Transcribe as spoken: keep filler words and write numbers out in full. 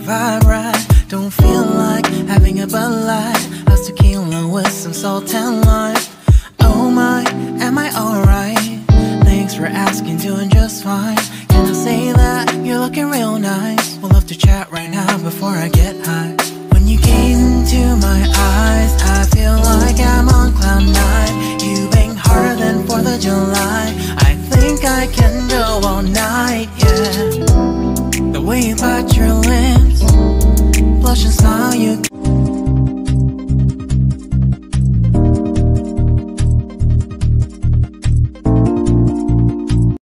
vibe right. Don't feel like having a Bud Light. How's tequila with some salt and lime? Oh my, am I alright? Thanks for asking, doing just fine. Can I say that you're looking real nice? We'll love to chat right now before I get high.